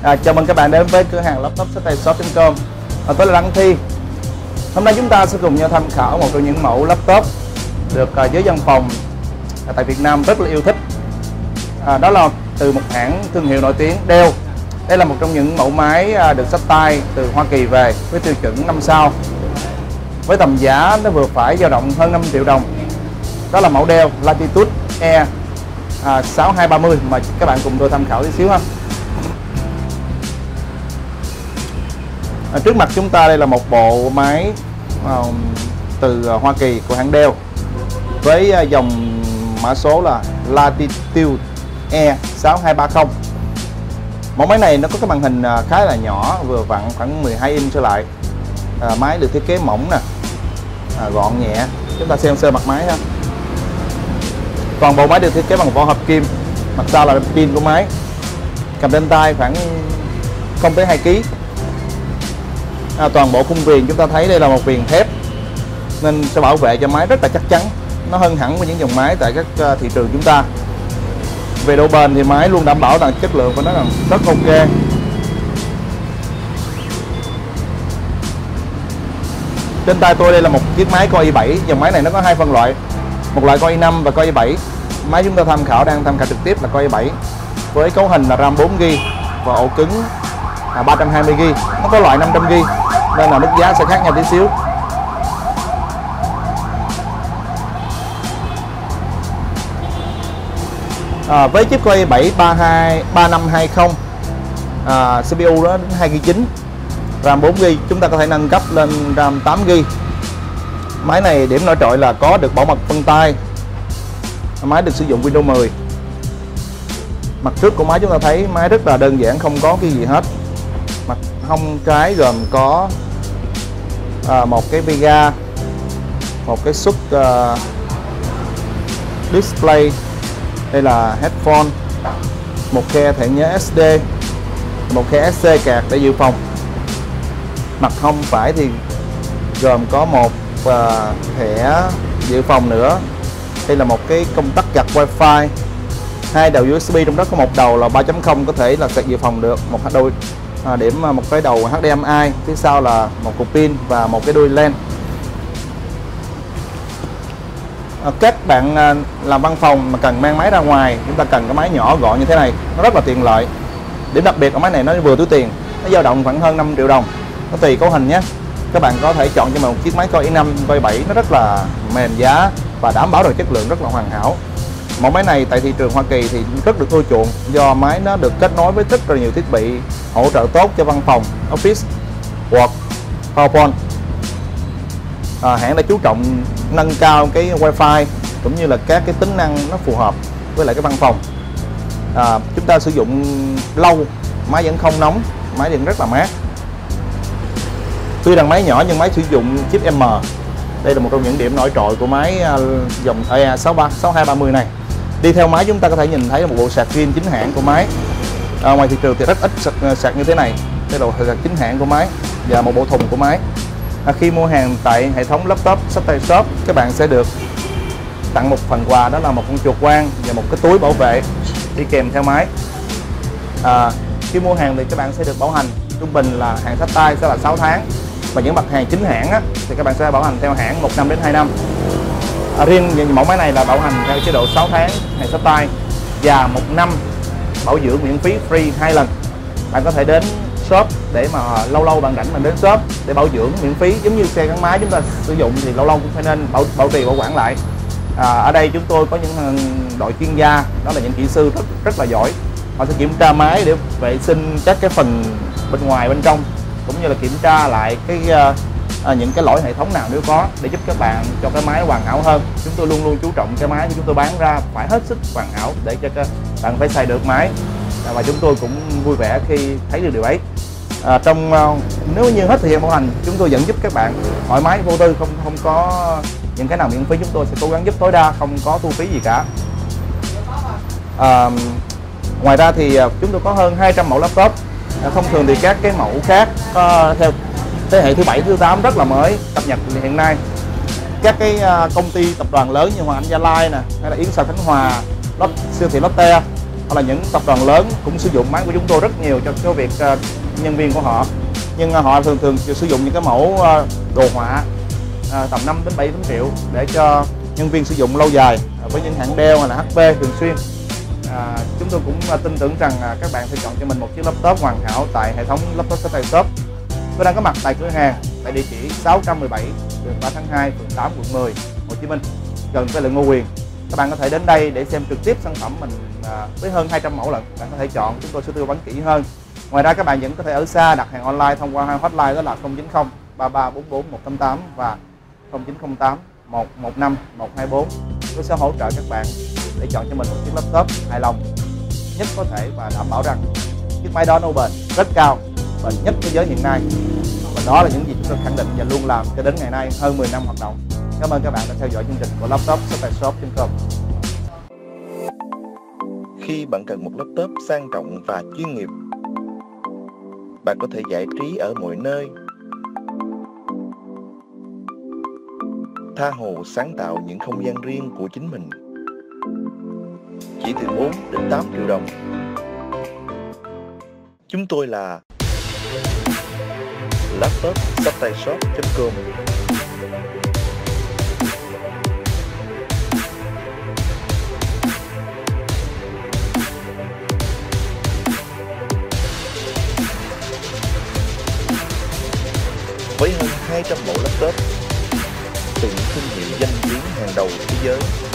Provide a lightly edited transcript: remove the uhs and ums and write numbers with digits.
Chào mừng các bạn đến với cửa hàng laptop sách tay shop.com. Tôi là Đăng Thi. Hôm nay chúng ta sẽ cùng nhau tham khảo một trong những mẫu laptop được giới văn phòng tại Việt Nam rất là yêu thích. Đó là từ một hãng thương hiệu nổi tiếng Dell. Đây là một trong những mẫu máy được xách tay từ Hoa Kỳ về với tiêu chuẩn 5 sao, với tầm giá nó vừa phải dao động hơn 5 triệu đồng. Đó là mẫu Dell Latitude E 6230 mà các bạn cùng tôi tham khảo tí xíu ha. Trước mặt chúng ta đây là một bộ máy từ Hoa Kỳ của hãng Dell với dòng mã số là Latitude E 6230. Mẫu máy này nó có cái màn hình khá là nhỏ, vừa vặn khoảng 12 inch trở lại. Máy được thiết kế mỏng nè, gọn nhẹ. Chúng ta xem sơ mặt máy ha. Toàn bộ máy được thiết kế bằng vỏ hợp kim. Mặt sau là pin của máy. Cầm trên tay khoảng 0,2 kg. Toàn bộ khung viền chúng ta thấy đây là một viền thép nên sẽ bảo vệ cho máy rất là chắc chắn. Nó hơn hẳn với những dòng máy tại các thị trường chúng ta. Về độ bền thì máy luôn đảm bảo rằng chất lượng của nó là rất ok. Trên tay tôi đây là một chiếc máy Core i7. Dòng máy này nó có hai phân loại, một loại Core i5 và Core i7. Máy chúng ta đang tham khảo trực tiếp là Core i7 với cấu hình là RAM 4GB và ổ cứng 320GB. Nó có loại 500GB nên là mức giá sẽ khác nhau tí xíu. Với chip Core i7 3520 CPU đó 2GB, RAM 4GB, chúng ta có thể nâng cấp lên RAM 8GB. Máy này điểm nổi trội là có được bảo mật vân tay. Máy được sử dụng Windows 10. Mặt trước của máy chúng ta thấy máy rất là đơn giản, không có cái gì hết. Mặt hông trái gồm có một cái Vega, một cái suất display, đây là headphone, một khe thẻ nhớ SD, một khe SC card để dự phòng. Mặt hông phải thì gồm có một thẻ dự phòng nữa. Đây là một cái công tắc gạt Wi-Fi, hai đầu USB, trong đó có một đầu là 3.0 có thể là sạc dự phòng được, một đôi một cái đầu HDMI, phía sau là một cục pin và một cái đuôi len. Các bạn làm văn phòng mà cần mang máy ra ngoài, chúng ta cần cái máy nhỏ gọn như thế này, nó rất là tiện lợi. Điểm đặc biệt của máy này nó vừa túi tiền, nó dao động khoảng hơn 5 triệu đồng. Nó tùy cấu hình nhé. Các bạn có thể chọn cho mình một chiếc máy Core i5, Core i7, nó rất là mềm giá và đảm bảo được chất lượng rất là hoàn hảo. Mẫu máy này tại thị trường Hoa Kỳ thì rất được ưa chuộng do máy nó được kết nối với rất là nhiều thiết bị hỗ trợ tốt cho văn phòng, office, Word, PowerPoint. Hãng đã chú trọng nâng cao cái Wi-Fi cũng như là các cái tính năng nó phù hợp với lại cái văn phòng. Chúng ta sử dụng lâu, máy vẫn không nóng, máy vẫn rất là mát. Tuy rằng máy nhỏ nhưng máy sử dụng chip M. Đây là một trong những điểm nổi trội của máy dòng E6230 này. Đi theo máy chúng ta có thể nhìn thấy một bộ sạc riêng chính hãng của máy. Ngoài thị trường thì rất ít sạc như thế này. Đây là bộ sạc chính hãng của máy và một bộ thùng của máy. Khi mua hàng tại hệ thống laptop sách tay shop, các bạn sẽ được tặng một phần quà, đó là một con chuột quang và một cái túi bảo vệ đi kèm theo máy. Khi mua hàng thì các bạn sẽ được bảo hành trung bình là hàng sách tay sẽ là 6 tháng, và những mặt hàng chính hãng thì các bạn sẽ bảo hành theo hãng 1 năm đến 2 năm. Riêng mẫu máy này là bảo hành theo chế độ 6 tháng hàng sách tay và 1 năm bảo dưỡng miễn phí free 2 lần. Bạn có thể đến shop để mà lâu bạn rảnh mình đến shop để bảo dưỡng miễn phí, giống như xe gắn máy chúng ta sử dụng thì lâu cũng phải nên bảo trì bảo quản lại. Ở đây chúng tôi có những đội chuyên gia, đó là những kỹ sư rất là giỏi. Họ sẽ kiểm tra máy để vệ sinh các cái phần bên ngoài bên trong, cũng như là kiểm tra lại những cái lỗi hệ thống nào nếu có, để giúp các bạn cho cái máy hoàn hảo hơn. Chúng tôi luôn chú trọng cái máy của chúng tôi bán ra phải hết sức hoàn hảo để cho các bạn phải xài được máy, và chúng tôi cũng vui vẻ khi thấy được điều ấy. Nếu như hết thời gian bảo hành, chúng tôi vẫn giúp các bạn thoải mái vô tư, không có những cái nào miễn phí, chúng tôi sẽ cố gắng giúp tối đa, không có thu phí gì cả. Ngoài ra thì chúng tôi có hơn 200 mẫu laptop. Thông thường thì các cái mẫu khác theo thế hệ thứ 7, thứ 8 rất là mới cập nhật hiện nay. Các cái công ty tập đoàn lớn như Hoàng Anh Gia Lai nè, hay là Yến Xào Khánh Hòa, siêu thị Lotte hoặc là những tập đoàn lớn cũng sử dụng máy của chúng tôi rất nhiều cho cái việc nhân viên của họ. Nhưng họ thường sử dụng những cái mẫu đồ họa tầm 5 đến 7 triệu để cho nhân viên sử dụng lâu dài với những hãng Dell hay là HP thường xuyên. Chúng tôi cũng tin tưởng rằng các bạn sẽ chọn cho mình một chiếc laptop hoàn hảo tại hệ thống Laptop Sách Tay Shop. Tôi đang có mặt tại cửa hàng tại địa chỉ 617 đường 3 tháng 2, phường 8, quận 10, Hồ Chí Minh, gần với Ngô Quyền. Các bạn có thể đến đây để xem trực tiếp sản phẩm mình với hơn 200 mẫu lận. Bạn có thể chọn, chúng tôi sẽ tư vấn kỹ hơn. Ngoài ra các bạn vẫn có thể ở xa đặt hàng online thông qua hai hotline đó là 090 3344 188 và 0908 115 124. Tôi sẽ hỗ trợ các bạn để chọn cho mình một chiếc laptop hài lòng nhất có thể và đảm bảo rằng chiếc máy đó nó bền rất cao, bền nhất thế giới hiện nay. Và đó là những gì chúng tôi khẳng định và luôn làm cho đến ngày nay, hơn 10 năm hoạt động. Cảm ơn các bạn đã theo dõi chương trình của laptopshoppingshop.com. Khi bạn cần một laptop sang trọng và chuyên nghiệp, bạn có thể giải trí ở mọi nơi, tha hồ sáng tạo những không gian riêng của chính mình, chỉ từ 4 đến 8 triệu đồng. Chúng tôi là laptopshoppingshop.com. Với hơn 200 mẫu laptop từ những thương hiệu danh tiếng hàng đầu thế giới,